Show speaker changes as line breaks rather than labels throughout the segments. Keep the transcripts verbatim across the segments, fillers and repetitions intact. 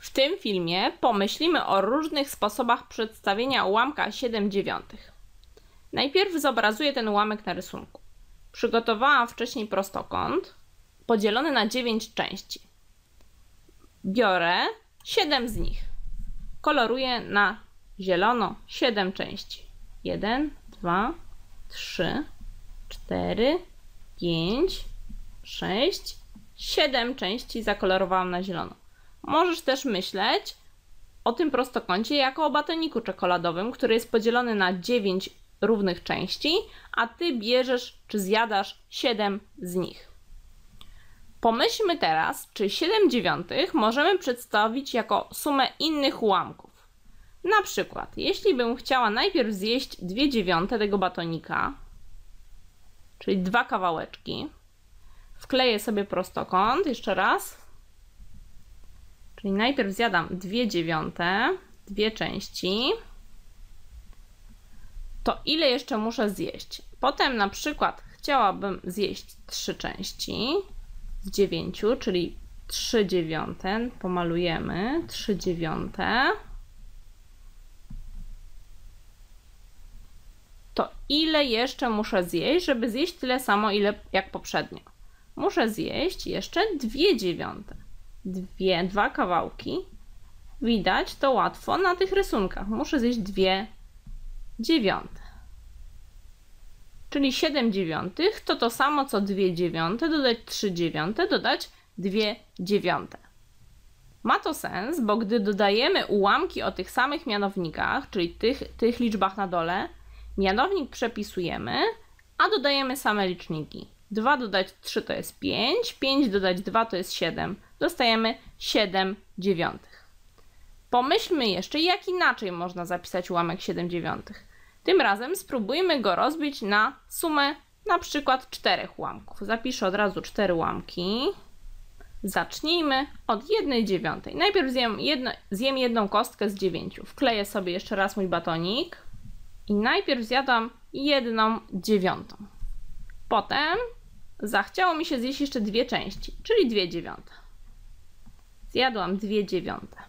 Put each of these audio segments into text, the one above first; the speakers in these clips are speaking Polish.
W tym filmie pomyślimy o różnych sposobach przedstawienia ułamka siedem dziewiątych. Najpierw zobrazuję ten ułamek na rysunku. Przygotowałam wcześniej prostokąt podzielony na dziewięć części. Biorę siedem z nich. Koloruję na zielono siedem części. jeden, dwa, trzy, cztery, pięć, sześć, siedem części zakolorowałam na zielono. Możesz też myśleć o tym prostokącie jako o batoniku czekoladowym, który jest podzielony na dziewięć równych części, a ty bierzesz czy zjadasz siedem z nich. Pomyślmy teraz, czy siedem dziewiątych możemy przedstawić jako sumę innych ułamków. Na przykład, jeśli bym chciała najpierw zjeść dwie dziewiąte tego batonika, czyli dwa kawałeczki, wkleję sobie prostokąt, jeszcze raz. Czyli najpierw zjadam dwie dziewiąte, dwie części. To ile jeszcze muszę zjeść? Potem na przykład chciałabym zjeść trzy części z dziewięciu, czyli trzy dziewiąte. Pomalujemy trzy dziewiąte. To ile jeszcze muszę zjeść, żeby zjeść tyle samo, ile jak poprzednio? Muszę zjeść jeszcze dwie dziewiąte. Dwie, dwa kawałki. Widać to łatwo na tych rysunkach. Muszę zjeść dwie dziewiąte. Czyli siedem dziewiątych to to samo co dwie dziewiąte, dodać trzy dziewiąte, dodać dwie dziewiąte. Ma to sens, bo gdy dodajemy ułamki o tych samych mianownikach, czyli tych, tych liczbach na dole, mianownik przepisujemy, a dodajemy same liczniki. dwa dodać trzy to jest pięć, pięć dodać dwa to jest siedem. Dostajemy siedem dziewiątych. Pomyślmy jeszcze, jak inaczej można zapisać ułamek siedem dziewiątych. Tym razem spróbujmy go rozbić na sumę na przykład czterech ułamków. Zapiszę od razu cztery ułamki. Zacznijmy od jednej dziewiątej. Najpierw zjem, jedno, zjem jedną kostkę z dziewięciu. Wkleję sobie jeszcze raz mój batonik i najpierw zjadam jedną dziewiątą. Potem zachciało mi się zjeść jeszcze dwie części, czyli dwie dziewiąte. Zjadłam dwie dziewiąte.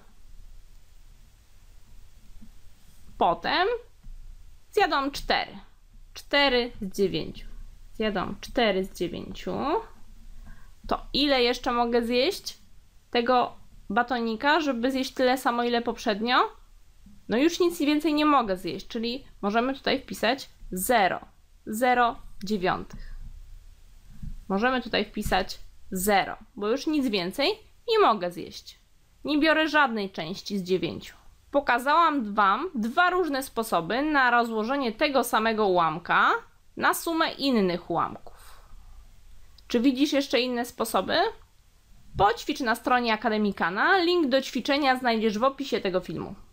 Potem zjadłam cztery. cztery z dziewięciu. Zjadłam cztery z dziewięciu. To ile jeszcze mogę zjeść tego batonika, żeby zjeść tyle samo, ile poprzednio? No już nic więcej nie mogę zjeść, czyli możemy tutaj wpisać zero. zero dziewiątych. Możemy tutaj wpisać zero, bo już nic więcej nie mogę zjeść. Nie biorę żadnej części z dziewięciu. Pokazałam Wam dwa różne sposoby na rozłożenie tego samego ułamka na sumę innych ułamków. Czy widzisz jeszcze inne sposoby? Poćwicz na stronie Akademikana. Link do ćwiczenia znajdziesz w opisie tego filmu.